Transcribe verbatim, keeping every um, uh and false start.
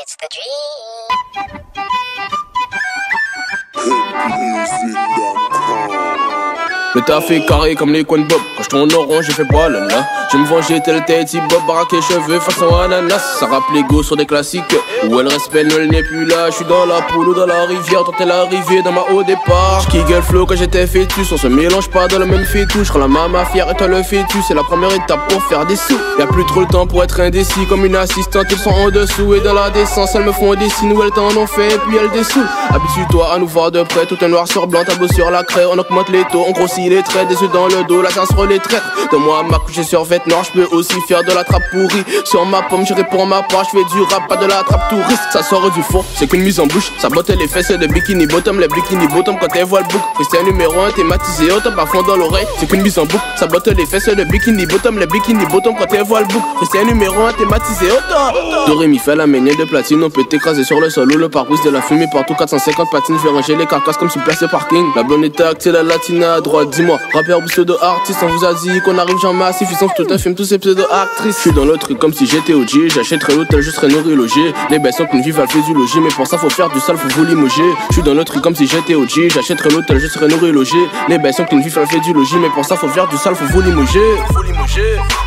It's the dream. Le taf est carré comme les coins de Bob. Quand je tourne en rond, j'ai fait bois là là. Je me venger tel Teddy Bob, baraque et cheveux façon ananas. Ça rappelle l'ego sur des classiques où elle respecte, elle n'est plus là. Je suis dans la poule ou dans la rivière, tant elle arrivée dans ma haut départ. J'kigue flow quand j'étais fœtus, on se mélange pas dans le même fœtus. Je la maman fière et toi le fœtus, c'est la première étape pour faire des sous. Y'a plus trop le temps pour être indécis, comme une assistante, ils sont en dessous. Et dans la décence, elles me font des signes où elles t'en ont fait, et puis elles dessoulent. Habitue-toi à nous voir de près, tout est noir sur blanc, tableau sur la craie. On augmente les taux, on grossit les traits, des yeux dans le dos, la chance sur les traîtres. De moi à ma couche sur vêtements noirs, je peux aussi faire de la trappe pourrie. Sur ma pomme, j'irai pour ma part, je fais du rap, pas de la trappe touriste. Ça sort du four, c'est qu'une mise en bouche. Ça botte les fesses de bikini bottom, les bikini bottom quand elle voit le bouc. Christian numéro un, thématisé au top à fond dans l'oreille. C'est qu'une mise en boucle, ça botte les fesses de bikini bottom, les bikini bottom quand elle voit le bouc. Christian numéro un, thématisé au top. Doré mi fait la ménière de platine, on peut t'écraser sur le sol ou le pare-brise de la fumée partout. Quatre cent cinquante patines, je vais ranger les carcasses comme sur place de parking. La blonde est acte, c'est la latina à droite, dis-moi. Rappeur ou pseudo-artiste, on vous a dit qu'on arrive genre massif, ils sont tout un film, tous ces pseudo-actrices. Je suis dans le truc comme si j'étais O G, j'achèterais l'hôtel, je serais nourri logé. Les belles sont qu'une vie, elle fait du logis, mais pour ça faut faire du sale, faut vous limoger. Je suis dans le truc comme si j'étais O G, j'achèterais l'hôtel, je serais nourri logé. Les belles sont qu'une vie, elle fait du logis, mais pour ça faut faire du sale, faut vous limoger. Faut limoger.